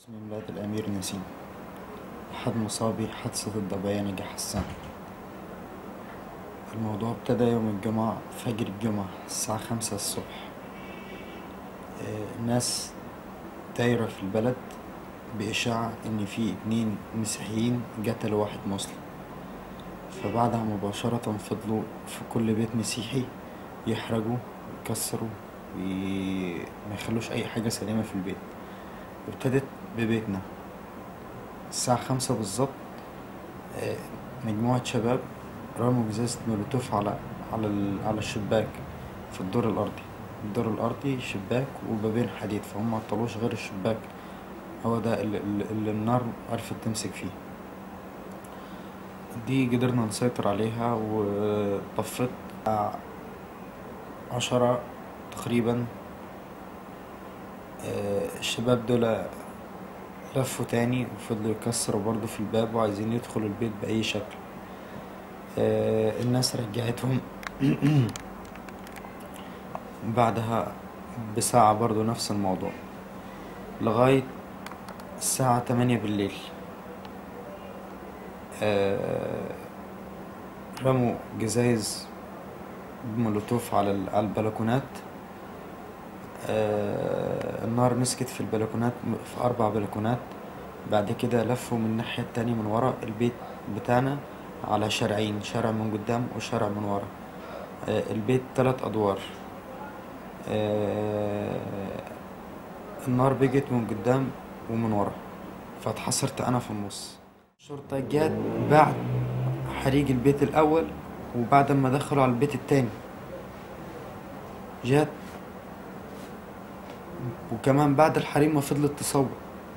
اسمي ميلاد الأمير نسيم. أحد مصابي حادثة الضبعية نجي حسان. الموضوع ابتدى يوم الجمعة فجر الجمعة الساعة 5 الصبح. الناس دايرة في البلد بإشاعة إن في 2 مسيحيين قتلوا واحد مسلم، فبعدها مباشرة فضلوا في كل بيت مسيحي يحرقوا ويكسروا وما يخلوش أي حاجة سليمة في البيت. وابتدت ببيتنا الساعة 5 بالظبط. مجموعة شباب رموا ازازة مولوتوف على الشباك في الدور الأرضي شباك وبابين حديد، فهم معطلوش غير الشباك، هو ده اللي النار عرفت تمسك فيه. دي قدرنا نسيطر عليها وطفت 10 تقريبا. الشباب دول لفوا تاني وفضلوا يكسروا برضه في الباب وعايزين يدخلوا البيت بأي شكل. الناس رجعتهم بعدها بساعة برضه نفس الموضوع لغاية الساعة 8 بالليل. رموا جزايز مولوتوف على البلكونات. النار مسكت في البلكونات، في 4 بلكونات. بعد كده لفوا من الناحية التانية من ورا البيت بتاعنا على شارعين، شارع من قدام وشارع من ورا. البيت 3 أدوار. النار بقت من قدام ومن ورا، فاتحصرت أنا في النص. الشرطة جات بعد حريق البيت الأول وبعد ما دخلوا على البيت التاني جات، وكمان بعد الحريق ما فضلت تصور.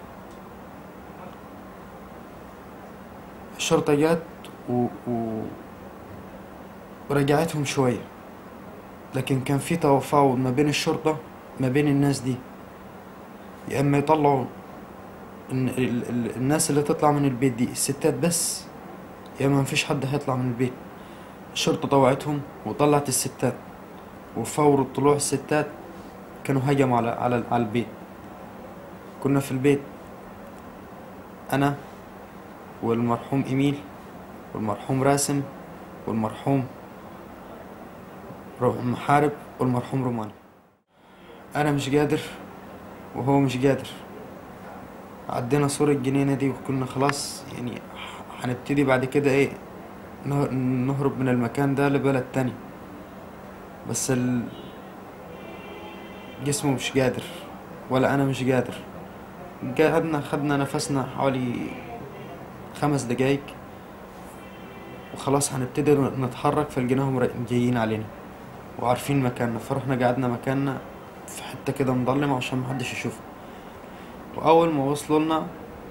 الشرطة جات ورجعتهم شوية، لكن كان في تفاوض ما بين الشرطة ما بين الناس دي، يا اما يطلعوا الناس اللي تطلع من البيت دي الستات بس، يا اما مفيش حد هيطلع من البيت. الشرطة طوعتهم وطلعت الستات، وفور طلوع الستات كانوا هجموا على البيت. كنا في البيت انا والمرحوم إيميل والمرحوم راسم والمرحوم محارب والمرحوم روماني. انا مش قادر وهو مش قادر. عدينا سور الجنينة دي وكنا خلاص يعني هنبتدي بعد كده ايه نهرب من المكان ده لبلد تاني، بس جسمه مش قادر ولا انا مش قادر. قعدنا خدنا نفسنا حوالي 5 دقايق وخلاص هنبتدي نتحرك، فلقيناهم جايين علينا وعارفين مكاننا، فرحنا قعدنا مكاننا في حتة كده مظلمة عشان محدش يشوفنا. وأول ما وصلوا لنا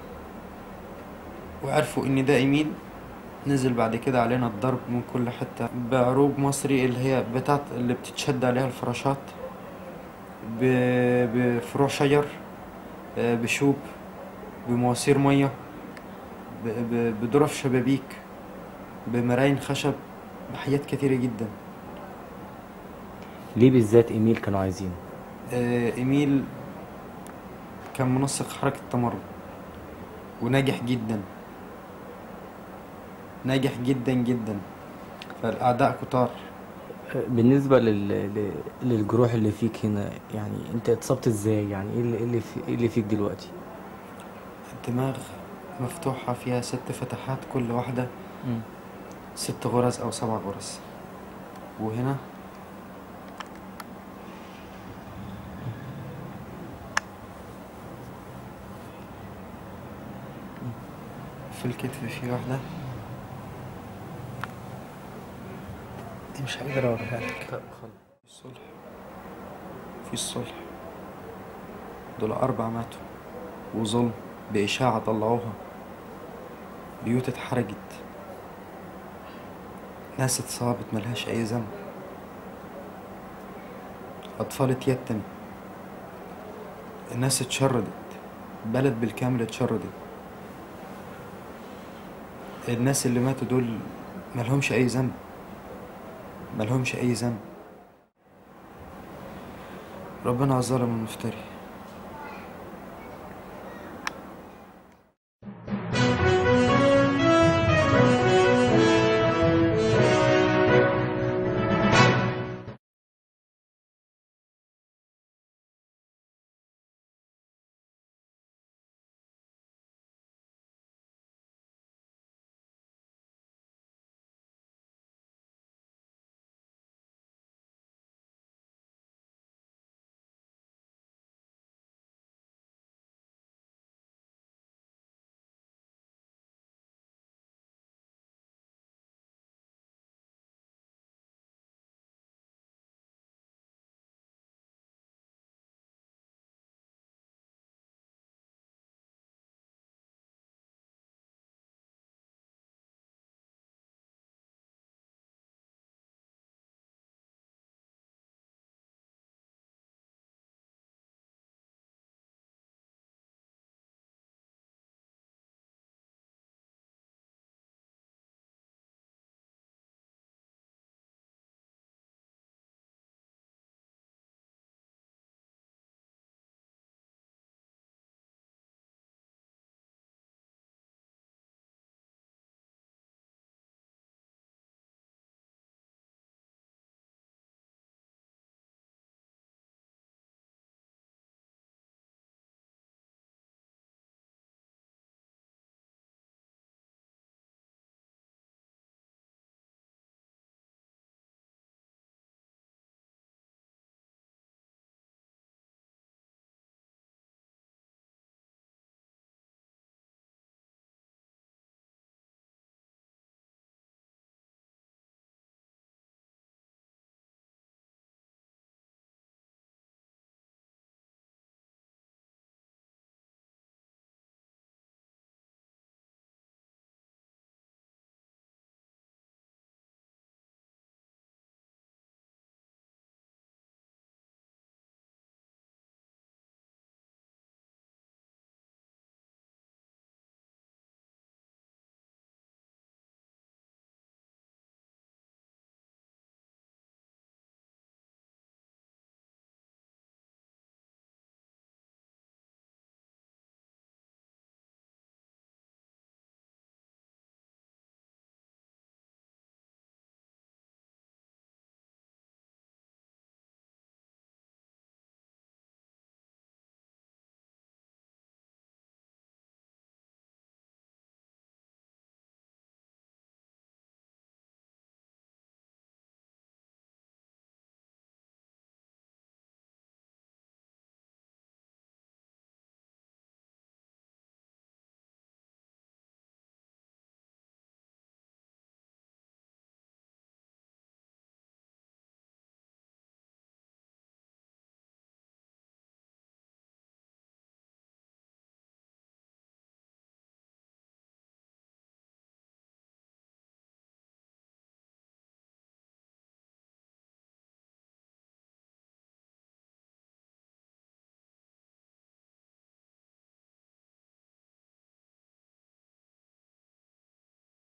وعرفوا إن ده إيميل، نزل بعد كده علينا الضرب من كل حتة بعروق مصري اللي هي اللي بتتشد عليها الفراشات، بفروع شجر، بشوب، بمواسير مية، بظرف شبابيك، بمراين خشب، بحاجات كتيرة جدا. ليه بالذات ايميل كانوا عايزينه؟ إيميل كان منسق حركة تمرد وناجح جدا، ناجح جدا جدا، فالأعداء كتار. بالنسبة للجروح اللي فيك هنا، يعني انت اتصبت ازاي؟ يعني إيه اللي فيك دلوقتي؟ الدماغ مفتوحة فيها 6 فتحات، كل واحدة 6 غرز أو 7 غرز. وهنا في الكتف في واحدة، دي مش هقدر اوريها لك. في الصلح، في الصلح دول 4 ماتوا وظلم بإشاعة طلعوها، بيوت اتحرقت، ناس اتصابت ملهاش أي ذنب، أطفال اتيتمت، الناس اتشردت، بلد بالكامل اتشردت. الناس اللي ماتوا دول ملهمش أي ذنب، ملهمش أي ذنب. ربنا على الظالم المفتري.